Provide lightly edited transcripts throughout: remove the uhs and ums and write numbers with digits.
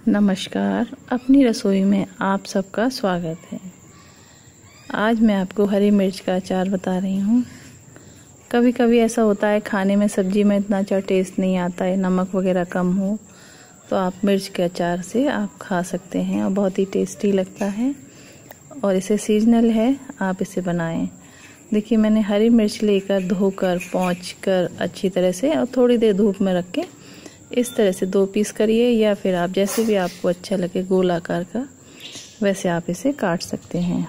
नमस्कार, अपनी रसोई में आप सबका स्वागत है। आज मैं आपको हरी मिर्च का अचार बता रही हूँ। कभी कभी ऐसा होता है खाने में सब्जी में इतना अच्छा टेस्ट नहीं आता है, नमक वगैरह कम हो, तो आप मिर्च के अचार से आप खा सकते हैं और बहुत ही टेस्टी लगता है। और इसे सीजनल है, आप इसे बनाएं। देखिए, मैंने हरी मिर्च लेकर धोकर पोंछ कर अच्छी तरह से और थोड़ी देर धूप में रख के इस तरह से 2 पीस करिए, या फिर आप जैसे भी आपको अच्छा लगे गोल आकार का वैसे आप इसे काट सकते हैं।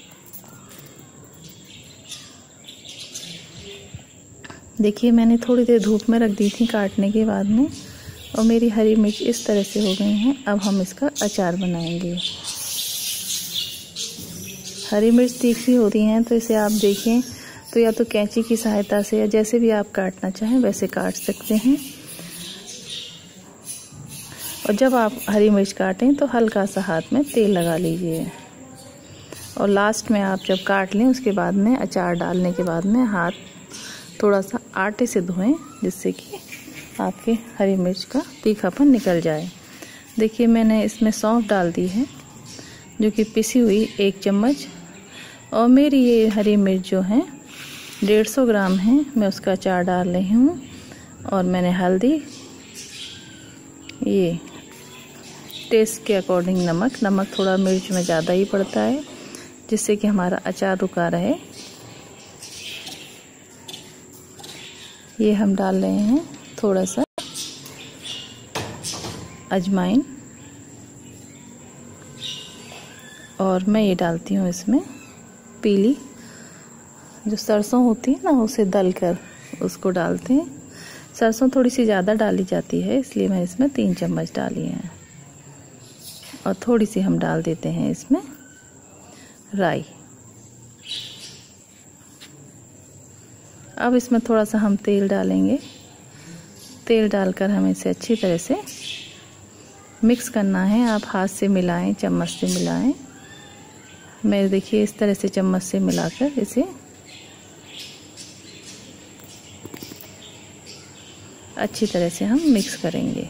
देखिए, मैंने थोड़ी देर धूप में रख दी थी काटने के बाद में, और मेरी हरी मिर्च इस तरह से हो गई हैं। अब हम इसका अचार बनाएंगे। हरी मिर्च तीखी होती हैं, तो इसे आप देखें तो या तो कैंची की सहायता से या जैसे भी आप काटना चाहें वैसे काट सकते हैं। और जब आप हरी मिर्च काटें तो हल्का सा हाथ में तेल लगा लीजिए, और लास्ट में आप जब काट लें उसके बाद में अचार डालने के बाद में हाथ थोड़ा सा आटे से धोएं, जिससे कि आपके हरी मिर्च का तीखापन निकल जाए। देखिए, मैंने इसमें सौंफ डाल दी है, जो कि पिसी हुई 1 चम्मच, और मेरी ये हरी मिर्च जो है 150 ग्राम है, मैं उसका अचार डाल रही हूँ। और मैंने हल्दी, ये टेस्ट के अकॉर्डिंग नमक थोड़ा मिर्च में ज़्यादा ही पड़ता है, जिससे कि हमारा अचार रुका रहे। ये हम डाल रहे हैं थोड़ा सा अजवाइन, और मैं ये डालती हूँ इसमें पीली जो सरसों होती है ना, उसे दल कर उसको डालते हैं। सरसों थोड़ी सी ज़्यादा डाली जाती है, इसलिए मैं इसमें 3 चम्मच डाली है। और थोड़ी सी हम डाल देते हैं इसमें राई। अब इसमें थोड़ा सा हम तेल डालेंगे। तेल डालकर हमें इसे अच्छी तरह से मिक्स करना है। आप हाथ से मिलाएं, चम्मच से मिलाएं। मैं देखिए इस तरह से चम्मच से मिलाकर इसे अच्छी तरह से हम मिक्स करेंगे।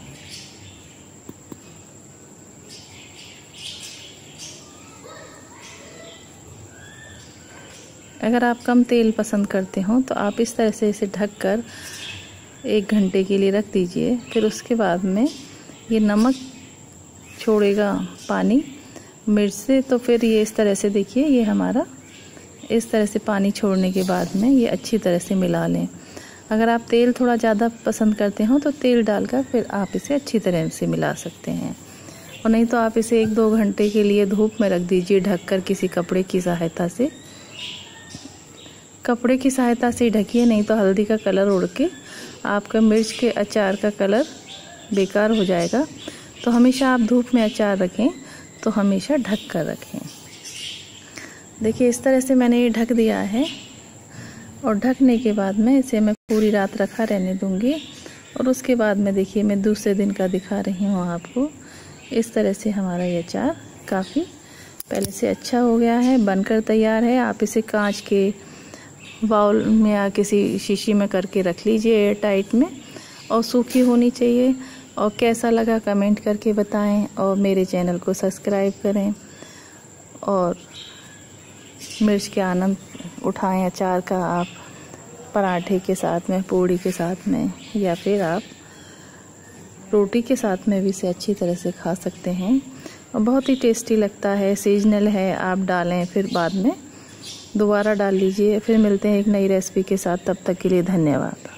अगर आप कम तेल पसंद करते हो तो आप इस तरह से इसे ढककर 1 घंटे के लिए रख दीजिए। फिर उसके बाद में ये नमक छोड़ेगा पानी मिर्च से, तो फिर ये इस तरह से देखिए, ये हमारा इस तरह से पानी छोड़ने के बाद में ये अच्छी तरह से मिला लें। अगर आप तेल थोड़ा ज़्यादा पसंद करते हो तो तेल डालकर फिर आप इसे अच्छी तरह से मिला सकते हैं, और नहीं तो आप इसे 1-2 घंटे के लिए धूप में रख दीजिए ढककर किसी कपड़े की सहायता से। कपड़े की सहायता से ढकिए, नहीं तो हल्दी का कलर उड़ के आपका मिर्च के अचार का कलर बेकार हो जाएगा। तो हमेशा आप धूप में अचार रखें तो हमेशा ढक कर रखें। देखिए, इस तरह से मैंने ये ढक दिया है, और ढकने के बाद में इसे मैं पूरी रात रखा रहने दूंगी। और उसके बाद में देखिए, मैं दूसरे दिन का दिखा रही हूँ आपको। इस तरह से हमारा ये अचार काफ़ी पहले से अच्छा हो गया है, बनकर तैयार है। आप इसे कांच के बाउल में या किसी शीशी में करके रख लीजिए एयर टाइट में, और सूखी होनी चाहिए। और कैसा लगा कमेंट करके बताएं, और मेरे चैनल को सब्सक्राइब करें, और मिर्च के आनंद उठाएं। अचार का आप पराठे के साथ में, पूड़ी के साथ में, या फिर आप रोटी के साथ में भी इसे अच्छी तरह से खा सकते हैं, और बहुत ही टेस्टी लगता है। सीजनल है, आप डालें फिर बाद में दोबारा डाल लीजिए। फिर मिलते हैं एक नई रेसिपी के साथ, तब तक के लिए धन्यवाद।